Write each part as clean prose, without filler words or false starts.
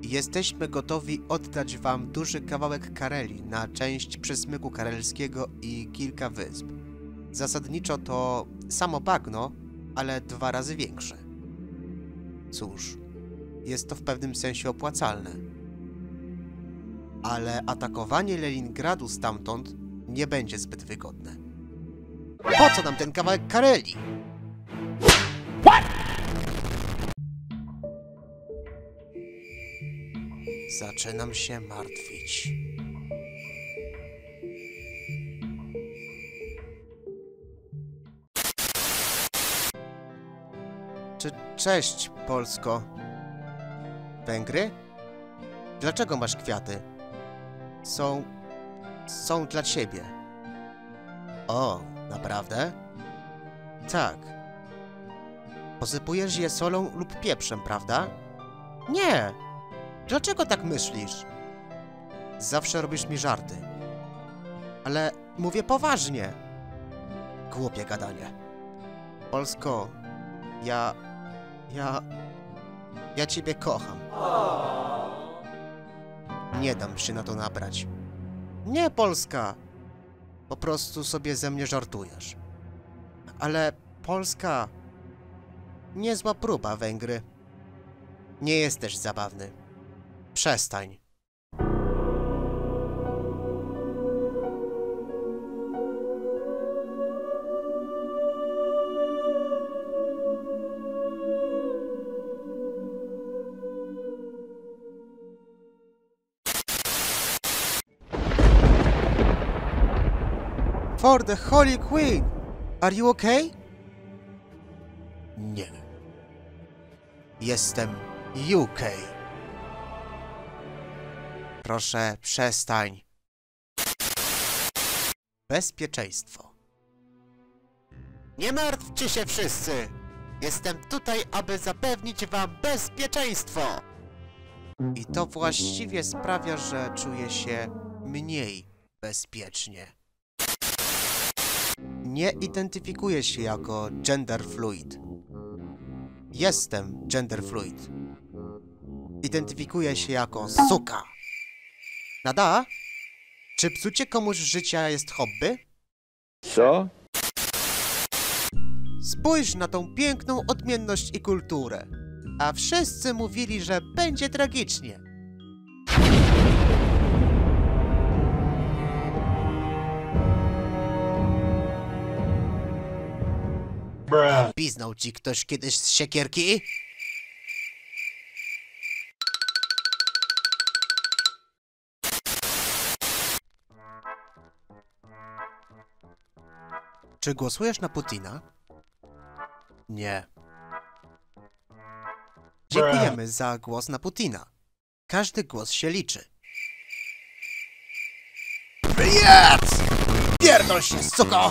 Jesteśmy gotowi oddać wam duży kawałek Karelii na część przysmyku karelskiego i kilka wysp. Zasadniczo to samo bagno, ale 2 razy większe. Cóż, jest to w pewnym sensie opłacalne. Ale atakowanie Leningradu stamtąd nie będzie zbyt wygodne. Po co nam ten kawałek Karelii? Zaczynam się martwić. Cześć, Polsko. Węgry? Dlaczego masz kwiaty? Są dla ciebie. O, naprawdę? Tak. Posypujesz je solą lub pieprzem, prawda? Nie! Dlaczego tak myślisz? Zawsze robisz mi żarty. Ale mówię poważnie. Głupie gadanie. Polsko, ja ciebie kocham. Nie dam się na to nabrać. Nie, Polska. Po prostu sobie ze mnie żartujesz. Ale Polska... Niezła próba, Węgry. Nie jesteś zabawny. Przestań. For the Holy Queen! Are you okay? Nie. Jestem UK. Proszę, przestań. Bezpieczeństwo. Nie martwcie się wszyscy! Jestem tutaj, aby zapewnić wam bezpieczeństwo! I to właściwie sprawia, że czuję się mniej bezpiecznie. Nie identyfikuję się jako genderfluid. Jestem genderfluid. Identyfikuję się jako suka. Nada? Czy psucie komuś życia jest hobby? Co? Spójrz na tą piękną odmienność i kulturę. A wszyscy mówili, że będzie tragicznie. Piznął ci ktoś kiedyś z siekierki? Czy głosujesz na Putina? Nie. Dziękujemy za głos na Putina. Każdy głos się liczy. Jedz! Pierdol się, suko!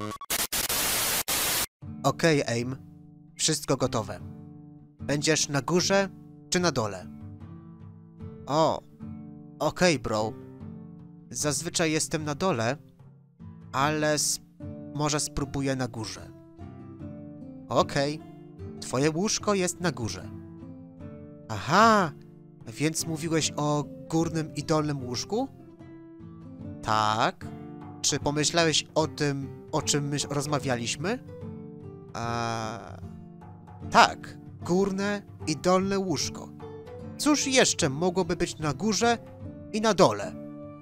Okej, Aim. Wszystko gotowe. Będziesz na górze czy na dole? O, okej, bro. Zazwyczaj jestem na dole, ale może spróbuję na górze. Okej, twoje łóżko jest na górze. Aha, więc mówiłeś o górnym i dolnym łóżku? Tak. Czy pomyślałeś o tym, o czym my rozmawialiśmy? Tak, górne i dolne łóżko. Cóż jeszcze mogłoby być na górze i na dole?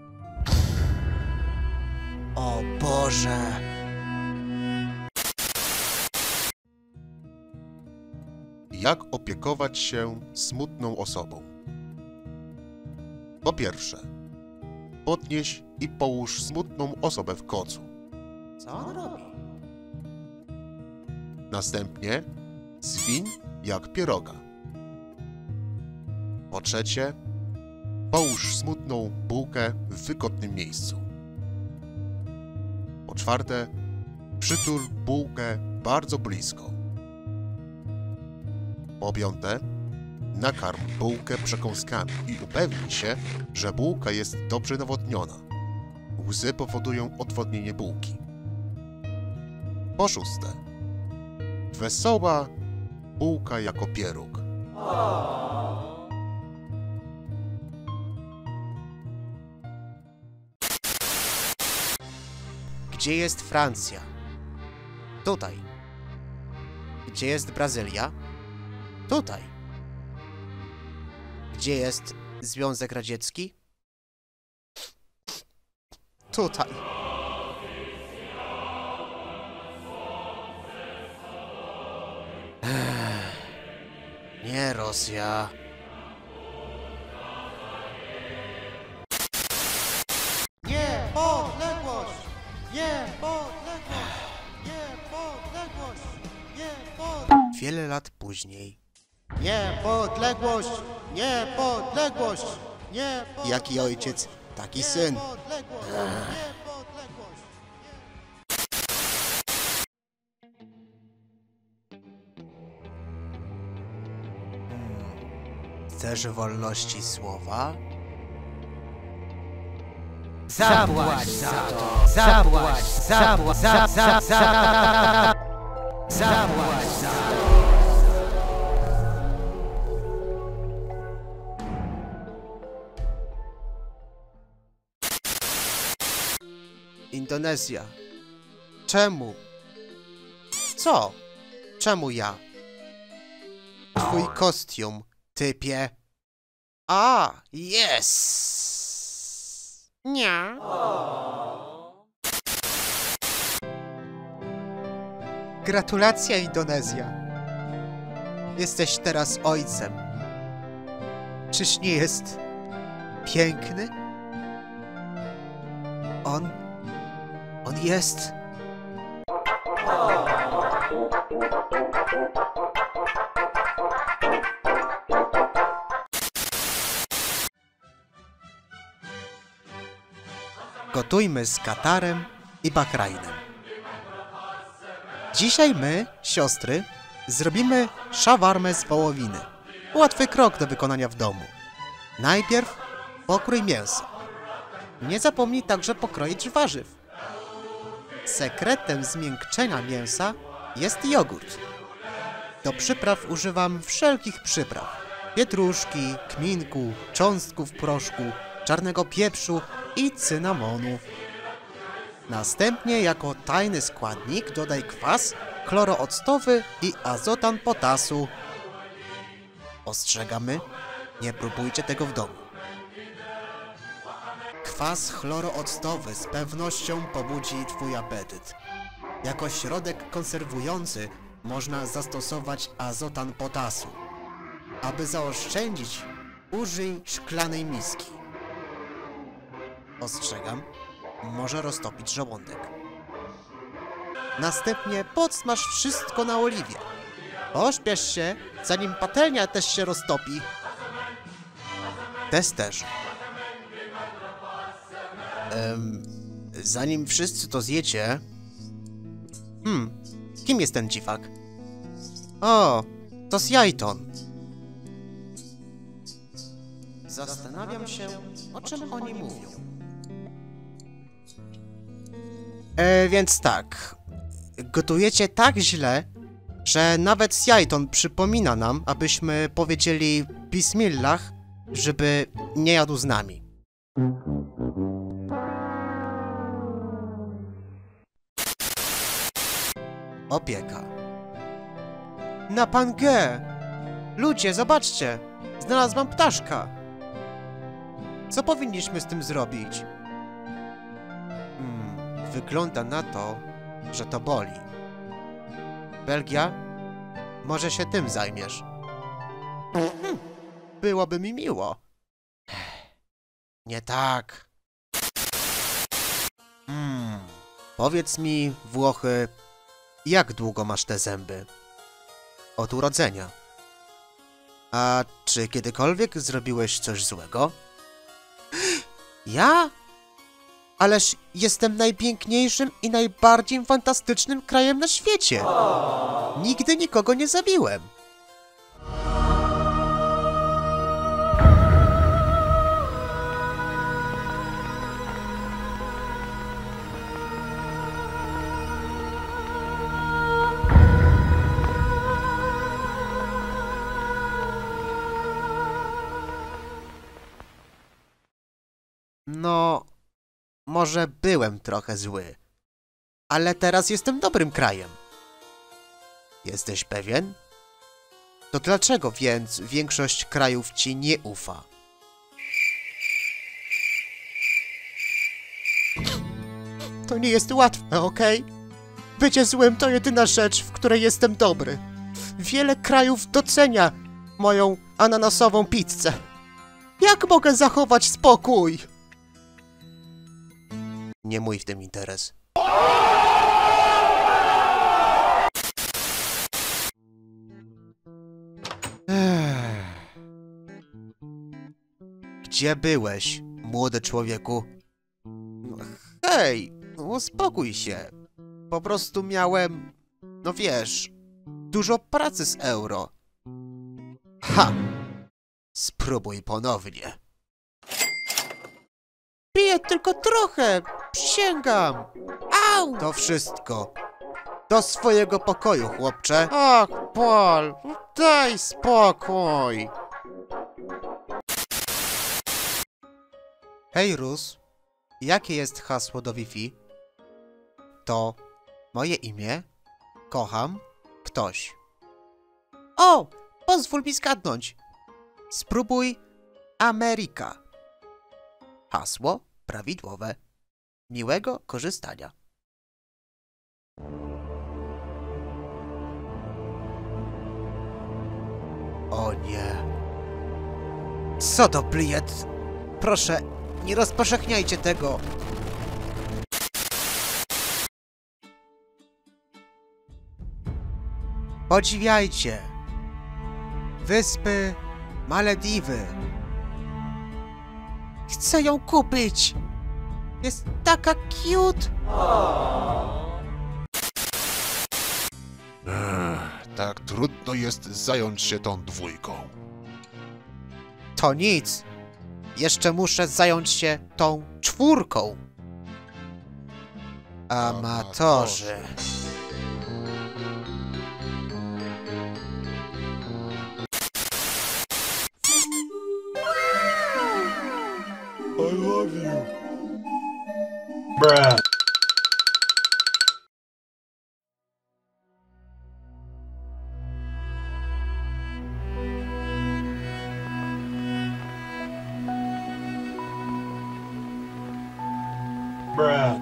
O Boże! Jak opiekować się smutną osobą? Po pierwsze, podnieś i połóż smutną osobę w kocu. Co on robi? Następnie zwiń jak pieroga. Po trzecie, połóż smutną bułkę w wygodnym miejscu. Po czwarte, przytul bułkę bardzo blisko. Po piąte, nakarm bułkę przekąskami i upewnij się, że bułka jest dobrze nawodniona. Łzy powodują odwodnienie bułki. Po szóste, wesoła bułka jako pieróg. Gdzie jest Francja? Tutaj. Gdzie jest Brazylia? Tutaj. Gdzie jest Związek Radziecki? Tutaj. Nie Rosja. Niepodległość! Niepodległość! Niepodległość! Wiele lat później. Niepodległość! Niepodległość! Niepodległość! Jaki ojciec, taki syn. Niepodległość! Niepodległość! Chcesz wolności słowa? Zapłać za to! Zapłać! Zapłać! Zapłać za to! Indonezja. Czemu? Co? Czemu ja? Twój kostium, typie. A, yes! Nie. Gratulacje, Indonezja. Jesteś teraz ojcem. Czyż nie jest piękny? On jest... Gotujmy z Katarem i Bahrajnem. Dzisiaj my, siostry, zrobimy szawarmę z wołowiny. Łatwy krok do wykonania w domu. Najpierw pokrój mięsa. Nie zapomnij także pokroić warzyw. Sekretem zmiękczenia mięsa jest jogurt. Do przypraw używam wszelkich przypraw. Pietruszki, kminku, cząstków proszku, czarnego pieprzu i cynamonu. Następnie jako tajny składnik dodaj kwas chlorooctowy i azotan potasu. Ostrzegamy, nie próbujcie tego w domu. Kwas chlorooctowy z pewnością pobudzi twój apetyt. Jako środek konserwujący można zastosować azotan potasu. Aby zaoszczędzić, użyj szklanej miski. Ostrzegam, może roztopić żołądek. Następnie podsmaż wszystko na oliwie. Pośpiesz się, zanim patelnia też się roztopi. Testerze. Zanim wszyscy to zjecie... kim jest ten dziwak? O, to Sjajton. Zastanawiam się, o czym oni mówią. Więc tak. Gotujecie tak źle, że nawet Sjajton przypomina nam, abyśmy powiedzieli Bismillah, żeby nie jadł z nami. Opieka. Na Pangę! Ludzie, zobaczcie! Znalazłam ptaszka! Co powinniśmy z tym zrobić? Wygląda na to, że to boli. Belgia? Może się tym zajmiesz? Byłoby mi miło. Nie tak. Powiedz mi, Włochy, jak długo masz te zęby? Od urodzenia. A czy kiedykolwiek zrobiłeś coś złego? Ja? Ależ jestem najpiękniejszym i najbardziej fantastycznym krajem na świecie. Nigdy nikogo nie zabiłem. No, może byłem trochę zły. Ale teraz jestem dobrym krajem. Jesteś pewien? To dlaczego więc większość krajów ci nie ufa? To nie jest łatwe, okej? Bycie złym to jedyna rzecz, w której jestem dobry. Wiele krajów docenia moją ananasową pizzę. Jak mogę zachować spokój? Nie mój w tym interes. Gdzie byłeś, młody człowieku? Hej, uspokój się. Po prostu miałem, no wiesz, dużo pracy z euro. Ha! Spróbuj ponownie. Piję tylko trochę, przysięgam. Au! To wszystko. Do swojego pokoju, chłopcze. Ach, Paul, daj spokój. Hej, Rus. Jakie jest hasło do Wi-Fi? To moje imię, kocham, ktoś. O! Pozwól mi zgadnąć. Spróbuj Ameryka. Hasło prawidłowe. Miłego korzystania. O nie. Co to pliet? Proszę, nie rozpowszechniajcie tego. Podziwiajcie. Wyspy Malediwy. Chcę ją kupić. Jest taka cute. Tak trudno jest zająć się tą dwójką. To nic. Jeszcze muszę zająć się tą czwórką. Amatorzy. I love you. Bruh. Bruh.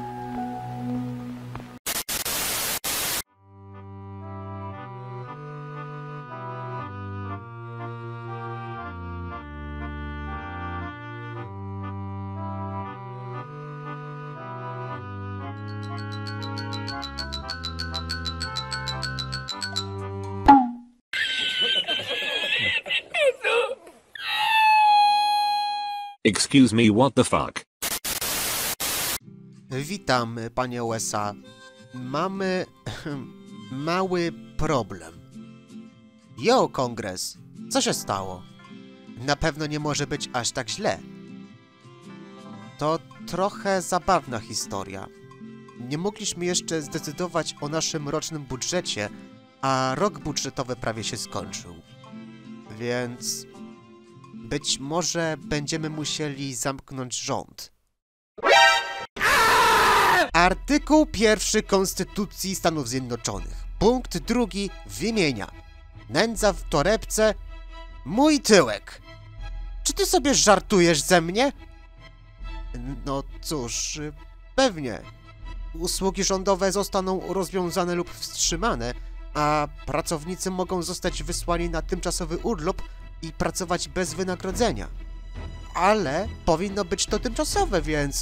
Excuse me, what the fuck? Witam, panie USA. Mamy mały problem. Jo, kongres. Co się stało? Na pewno nie może być aż tak źle. To trochę zabawna historia. Nie mogliśmy jeszcze zdecydować o naszym rocznym budżecie, a rok budżetowy prawie się skończył. Więc być może będziemy musieli zamknąć rząd. Artykuł 1 Konstytucji Stanów Zjednoczonych. Punkt 2 wymienia. Nędza w torebce, mój tyłek. Czy ty sobie żartujesz ze mnie? No cóż, pewnie. Usługi rządowe zostaną rozwiązane lub wstrzymane, a pracownicy mogą zostać wysłani na tymczasowy urlop i pracować bez wynagrodzenia. Ale powinno być to tymczasowe, więc...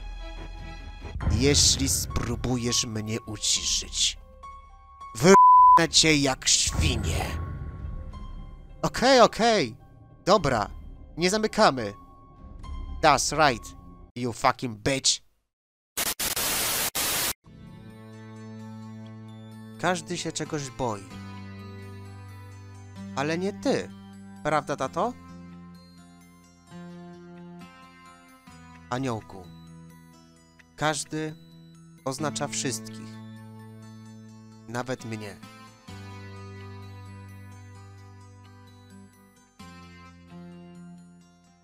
Jeśli spróbujesz mnie uciszyć, wyrnę cię jak świnię. Okej. Dobra, nie zamykamy. That's right, you fucking bitch. Każdy się czegoś boi. Ale nie ty, prawda, tato? Aniołku. Każdy oznacza wszystkich. Nawet mnie.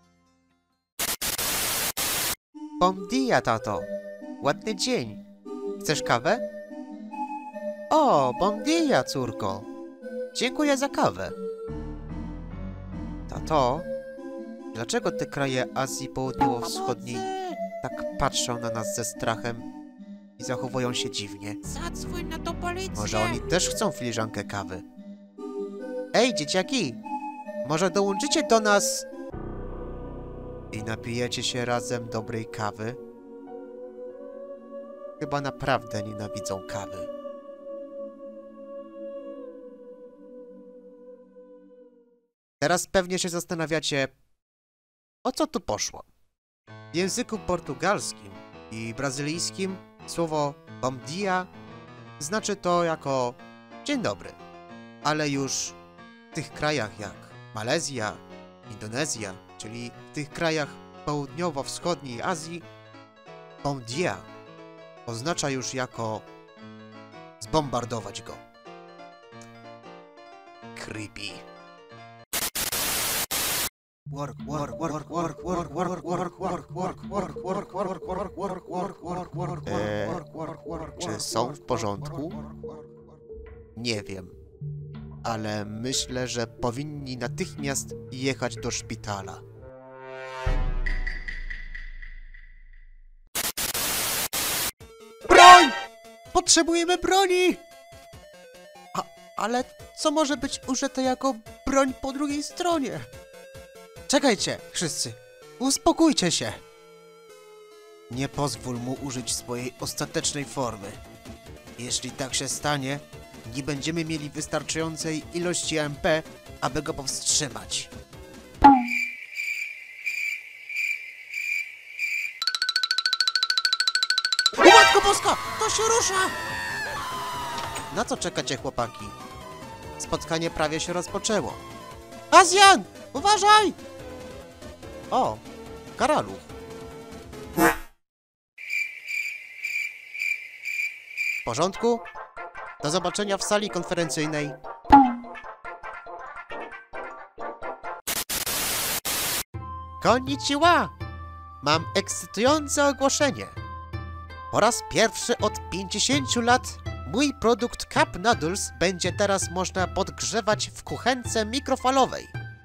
Bom dia, tato. Ładny dzień. Chcesz kawę? O, bon dia, córko. Dziękuję za kawę. Tato, dlaczego te kraje Azji Południowo-Wschodniej tak patrzą na nas ze strachem i zachowują się dziwnie? Zadzwoń na to policję! Może oni też chcą filiżankę kawy? Ej, dzieciaki! Może dołączycie do nas i napijecie się razem dobrej kawy? Chyba naprawdę nienawidzą kawy. Teraz pewnie się zastanawiacie, o co tu poszło. W języku portugalskim i brazylijskim słowo bom dia znaczy to jako dzień dobry. Ale już w tych krajach jak Malezja, Indonezja, czyli w tych krajach południowo-wschodniej Azji, bom dia oznacza już jako zbombardować go. Creepy. Czy są w porządku? Nie wiem. Ale myślę, że powinni natychmiast jechać do szpitala. Broń! Potrzebujemy broni! Ale co może być użyte jako broń po drugiej stronie? Czekajcie, wszyscy. Uspokójcie się. Nie pozwól mu użyć swojej ostatecznej formy. Jeśli tak się stanie, nie będziemy mieli wystarczającej ilości MP, aby go powstrzymać. O Matko Boska! To się rusza! Na co czekacie, chłopaki? Spotkanie prawie się rozpoczęło. Azjan! Uważaj! O, karaluch. W porządku? Do zobaczenia w sali konferencyjnej. Konnichiwa! Mam ekscytujące ogłoszenie. Po raz pierwszy od 50 lat mój produkt Cup Noodles będzie teraz można podgrzewać w kuchence mikrofalowej.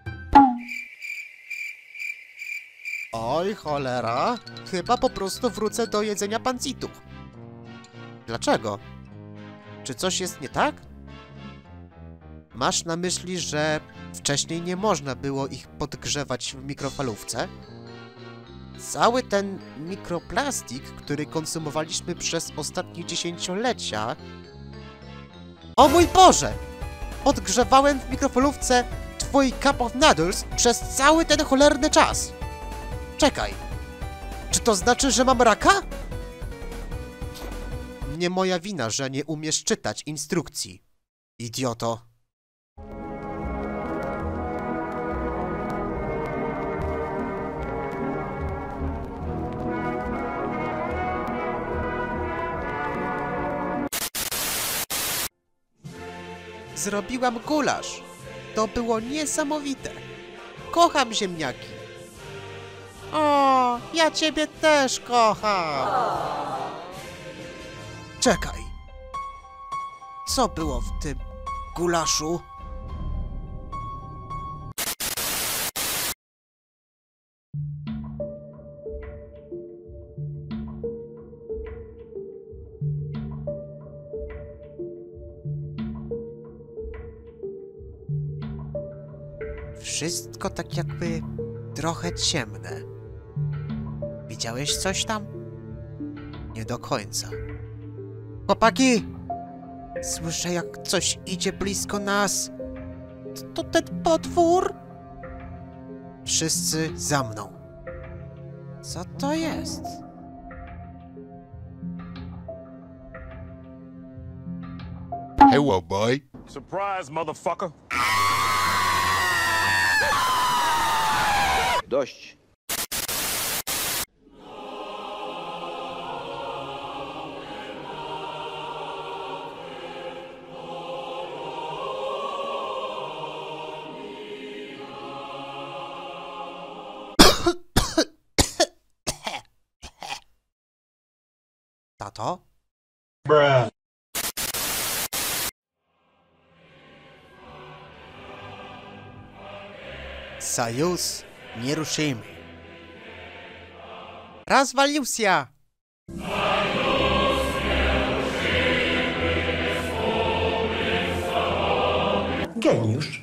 Oj, cholera. Chyba po prostu wrócę do jedzenia pancitów. Dlaczego? Czy coś jest nie tak? Masz na myśli, że wcześniej nie można było ich podgrzewać w mikrofalówce? Cały ten mikroplastik, który konsumowaliśmy przez ostatnie dziesięciolecia... O mój Boże! Podgrzewałem w mikrofalówce twój Cup of Noodles przez cały ten cholerny czas! Czekaj! Czy to znaczy, że mam raka? Nie moja wina, że nie umiesz czytać instrukcji. Idioto. Zrobiłam gulasz. To było niesamowite. Kocham ziemniaki. O, ja ciebie też kocham. Czekaj. Co było w tym gulaszu? Wszystko tak jakby trochę ciemne. Widziałeś coś tam? Nie do końca. Chłopaki! Słyszę, jak coś idzie blisko nas. To ten potwór? Wszyscy za mną. Co to jest? Hello, boy. Surprise, motherfucker. Dość. Tato? Sojusz nieruszymy. Rozwalił się! Geniusz.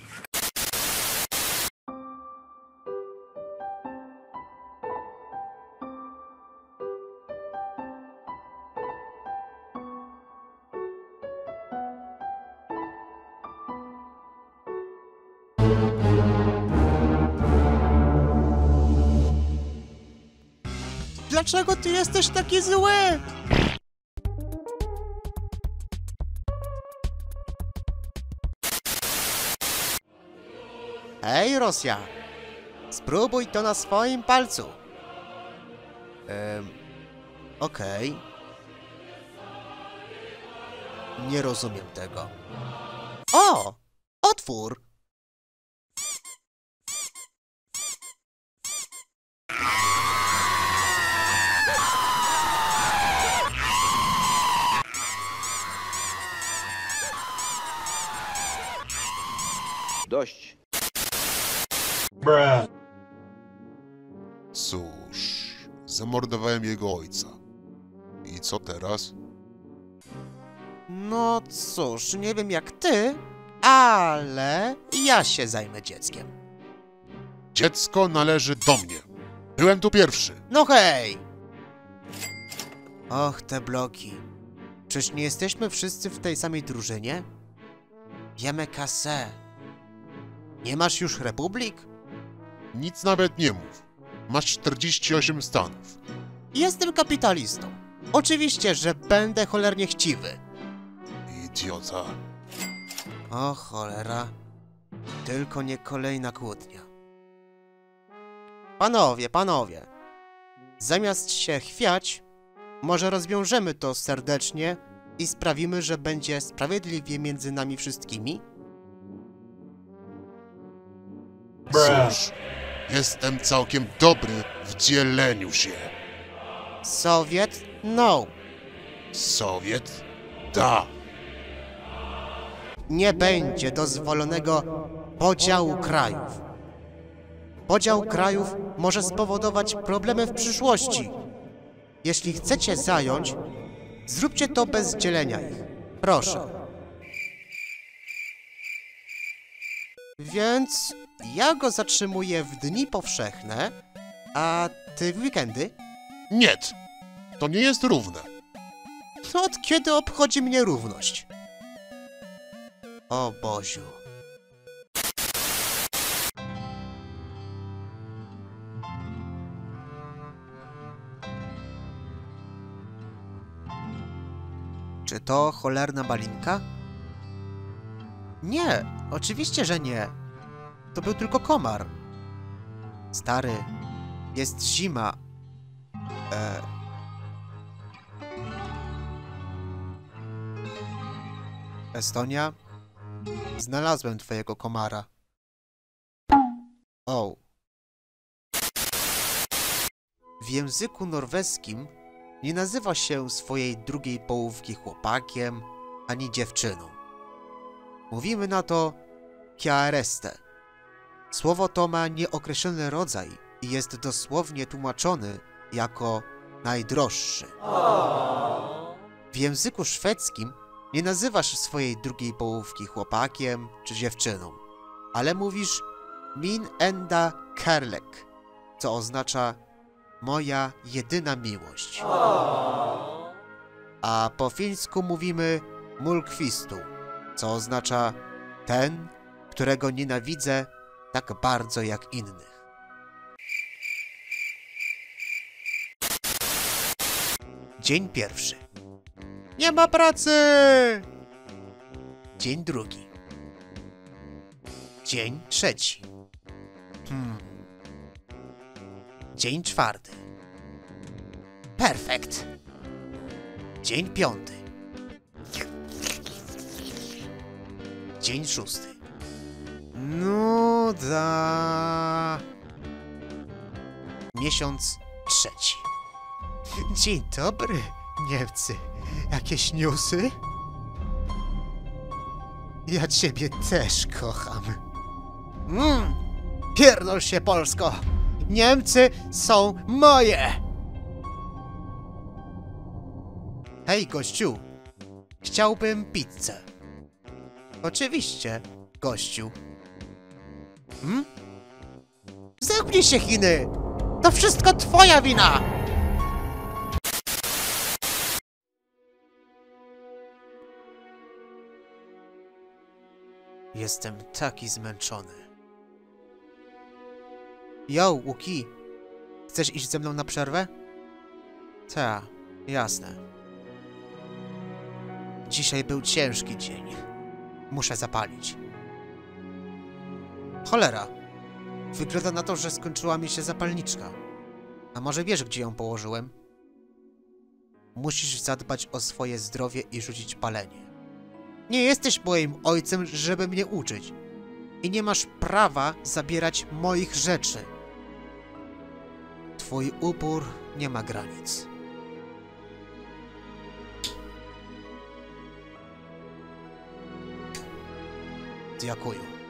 Dlaczego ty jesteś taki zły? Hej, Rosja! Spróbuj to na swoim palcu. Okej. Nie rozumiem tego. O! Otwór! Dość. Cóż, zamordowałem jego ojca. I co teraz? No cóż, nie wiem jak ty, ale ja się zajmę dzieckiem. Dziecko należy do mnie. Byłem tu pierwszy. No hej! Och, te bloki. Czyż nie jesteśmy wszyscy w tej samej drużynie? Wiemy kasę. Nie masz już republik? Nic nawet nie mów. Masz 48 stanów. Jestem kapitalistą. Oczywiście, że będę cholernie chciwy. Idiota. O cholera. Tylko nie kolejna kłótnia. Panowie. Zamiast się chwiać, może rozwiążemy to serdecznie i sprawimy, że będzie sprawiedliwie między nami wszystkimi? Cóż, jestem całkiem dobry w dzieleniu się. Sowiet? No. Sowiet? Da. Nie będzie dozwolonego podziału krajów. Podział krajów może spowodować problemy w przyszłości. Jeśli chcecie zająć, zróbcie to bez dzielenia ich. Proszę. Więc ja go zatrzymuję w dni powszechne, a ty w weekendy? Nie. To nie jest równe. To od kiedy obchodzi mnie równość? O Boziu. Czy to cholerna balinka? Nie, oczywiście, że nie. To był tylko komar. Stary, jest zima. Estonia? Znalazłem twojego komara. O. W języku norweskim nie nazywa się swojej drugiej połówki chłopakiem ani dziewczyną. Mówimy na to kjæreste. Słowo to ma nieokreślony rodzaj i jest dosłownie tłumaczony jako najdroższy. W języku szwedzkim nie nazywasz swojej drugiej połówki chłopakiem czy dziewczyną, ale mówisz min enda kärlek, co oznacza moja jedyna miłość. A po fińsku mówimy mulkwistu, co oznacza ten, którego nienawidzę tak bardzo jak innych. Dzień pierwszy. Nie ma pracy! Dzień drugi. Dzień trzeci. Dzień czwarty. Perfekt. Dzień piąty. Dzień szósty. Nuda. Miesiąc trzeci. Dzień dobry, Niemcy, jakieś newsy? Ja ciebie też kocham. Pierdol się, Polsko! Niemcy są moje! Hej, gościu! Chciałbym pizzę. Oczywiście, gościu. Zamknij się, Chiny! To wszystko twoja wina! Jestem taki zmęczony. Yo, Łuki! Chcesz iść ze mną na przerwę? Ta, jasne. Dzisiaj był ciężki dzień. Muszę zapalić. Cholera! Wygląda na to, że skończyła mi się zapalniczka. A może wiesz, gdzie ją położyłem? Musisz zadbać o swoje zdrowie i rzucić palenie. Nie jesteś moim ojcem, żeby mnie uczyć. I nie masz prawa zabierać moich rzeczy. Twój upór nie ma granic. Dziękuję.